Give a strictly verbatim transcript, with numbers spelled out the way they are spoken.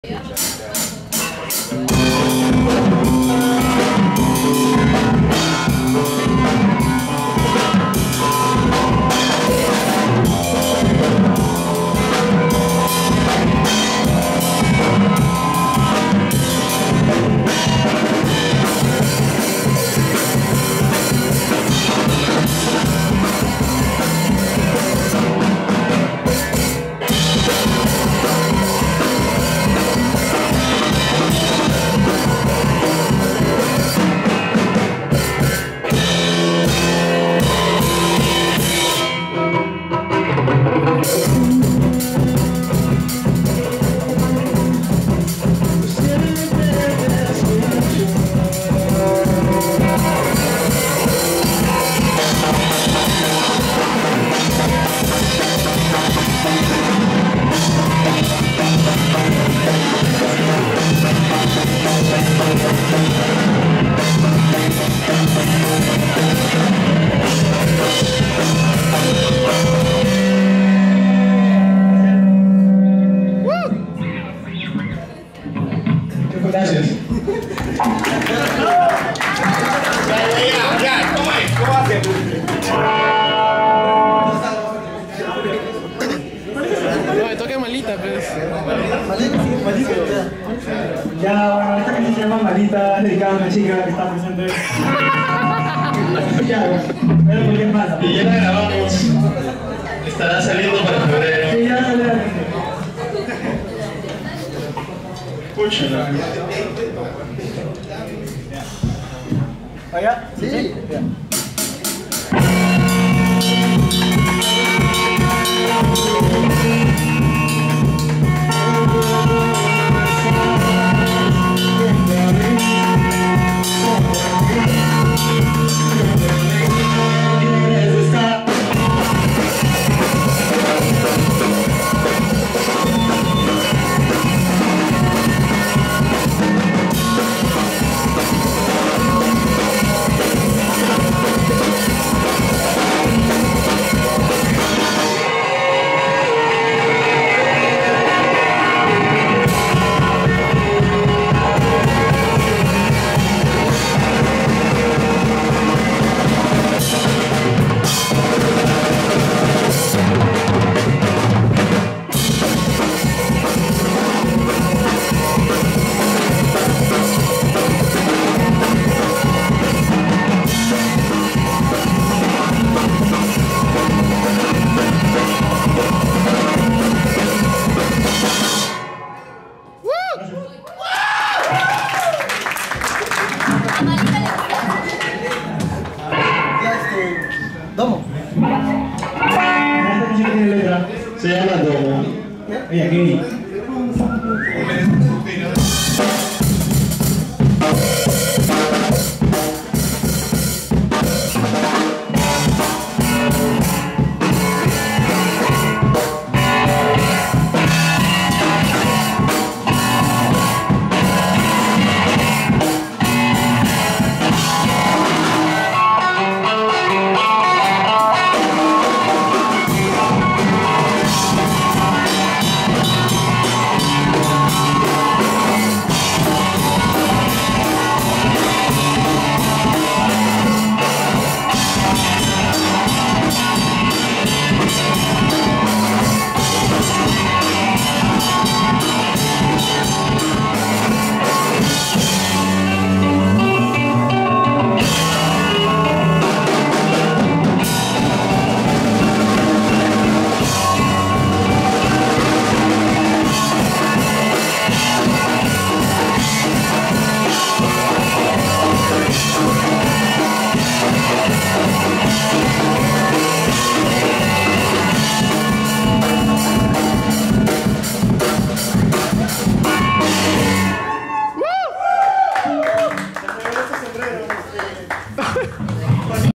Gracias. Ya, ya, ya, ¿cómo es? ¿Cómo hace? No, me toca malita, pues. Ya, bueno, esta canción se llama Malita, dedicada a una chica que está presente. Ya, pero porque es mala. Y ya la grabamos. Estará saliendo para febrero. Sí, ya salió. Escúchala. ¿Allá? Sí. Ya. Domo. Esta canción tiene letra. Se llama Domo. Oye, aquí.